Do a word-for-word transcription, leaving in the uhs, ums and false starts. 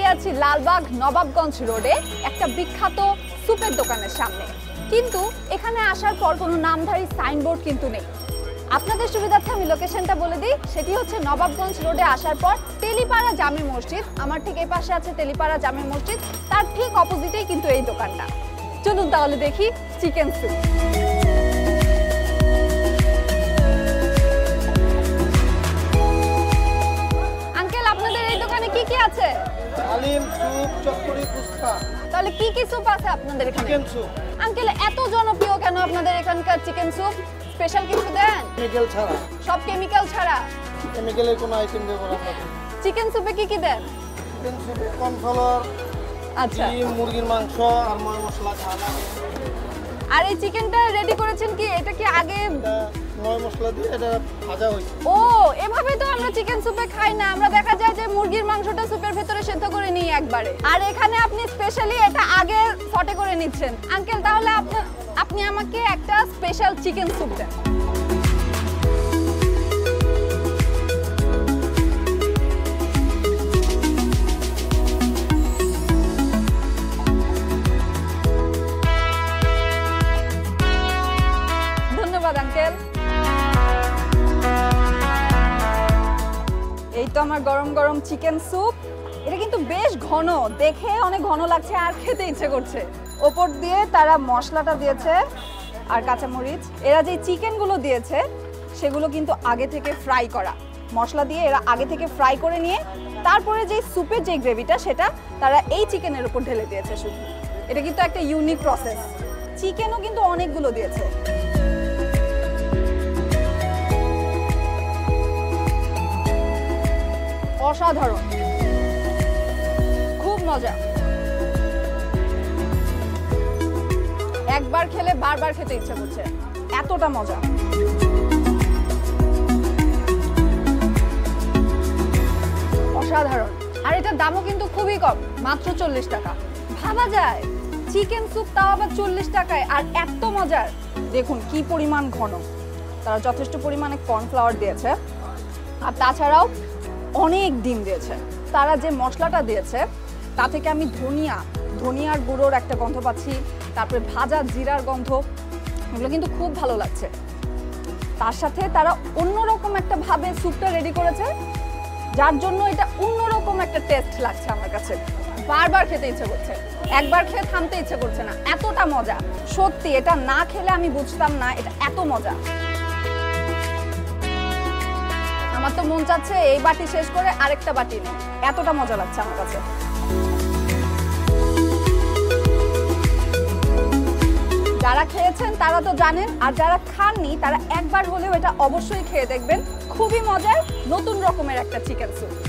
দাঁড়িয়ে আছি লালবাগ নবাবগঞ্জ রোডে একটা বিখ্যাত সুপের দোকানের সামনে, কিন্তু এখানে আসার পর কোনো নামধারী সাইনবোর্ড কিন্তু নেই। আপনাদের সুবিধার্থে আমি লোকেশনটা বলে দিই, সেটি হচ্ছে নবাবগঞ্জ রোডে আসার পর তেলিপাড়া জামে মসজিদ, আমার ঠিক এই পাশে আছে তেলিপাড়া জামে মসজিদ, তার ঠিক অপোজিটেই কিন্তু এই দোকানটা। চলুন তাহলে দেখি চিকেন স্যুপ। আঙ্কেল, আপনাদের এই দোকানে কি কি আছে? হালিম, স্যুপ, চটপটি, ফুচকা। তাহলে কি কি স্যুপ আছে আপনাদের এখানে? Chicken soup. আঙ্কেল, এত জনপ্রিয় কেন আপনাদের এখানকার চিকেন স্যুপ? স্পেশাল কিছু দেন? কেমিক্যাল ছাড়া। সব কেমিক্যাল ছাড়া? কেমিক্যালের কোনো আইটেম দেব না আমরা। চিকেন স্যুপে কি কি দেন? চিকেন স্যুপে কর্নফ্লাওয়ার, আচ্ছা, ডিম, মুরগির মাংস আর ময় মশলা যা লাগে। আর এই চিকেনটা রেডি করেছেন কি? এটা কি আগে এটা ময় মশলা দিয়ে এটা ভাজা হয়েছে। ও, এভাবে তো আমরা চিকেন স্যুপে খাই না, আমরা দেখা যায় যে মুরগির মাংসটা স্যুপের ভেতরে সেদ্ধ করে নিই একবারে, আর এখানে আপনি স্পেশালি এটা আগে সটে করে নিচ্ছেন। আঙ্কেল, তাহলে আপনি আপনি আমাকে একটা স্পেশাল চিকেন স্যুপ দেন। ধন্যবাদ আঙ্কেল। এই তো আমার গরম গরম চিকেন স্যুপ। এটা কিন্তু বেশ ঘন, দেখে অনেক ঘন লাগছে আর খেতে ইচ্ছে করছে। ওপর দিয়ে তারা মশলাটা দিয়েছে আর কাঁচামরিচ। এরা যে চিকেনগুলো দিয়েছে সেগুলো কিন্তু আগে থেকে ফ্রাই করা, মশলা দিয়ে এরা আগে থেকে ফ্রাই করে নিয়ে তারপরে যে স্যুপের যে গ্রেভিটা সেটা তারা এই চিকেনের উপর ঢেলে দিয়েছে শুধু। এটা কিন্তু একটা ইউনিক প্রসেস। চিকেনও কিন্তু অনেকগুলো দিয়েছে। অসাধারণ, খুব মজা। একবার খেলে বারবার খেতে ইচ্ছে করছে, এতটা মজা। অসাধারণ। আর এটার দামও কিন্তু খুবই কম, মাত্র চল্লিশ টাকা। ভাবা যায় চিকেন স্যুপ, তাও আবার চল্লিশ টাকায়, আর এত মজার। দেখুন কি পরিমাণ ঘন। তারা যথেষ্ট পরিমাণে কর্নফ্লাওয়ার দিয়েছে, আর তাছাড়াও অনেক ডিম দিয়েছে। তারা যে মশলাটা দিয়েছে তা থেকে আমি ধনিয়া ধনিয়ার গুঁড়োর একটা গন্ধ পাচ্ছি, তারপরে ভাজা জিরার গন্ধ, এগুলো কিন্তু খুব ভালো লাগছে। তার সাথে তারা অন্যরকম একটা ভাবে স্যুপটা রেডি করেছে, যার জন্য এটা অন্যরকম একটা টেস্ট লাগছে আমার কাছে। বারবার খেতে ইচ্ছে করছে, একবার খেয়ে থামতে ইচ্ছে করছে না, এতটা মজা। সত্যি এটা না খেলে আমি বুঝতাম না এটা এত মজা। আমার তো মন চাচ্ছে এই বাটি শেষ করে আরেকটা বাটি নেই, এতটা মজা লাগছে আমার কাছে। যারা খেয়েছেন তারা তো জানেন, আর যারা খাননি তারা একবার হলেও এটা অবশ্যই খেয়ে দেখবেন। খুবই মজার, নতুন রকমের একটা চিকেন স্যুপ।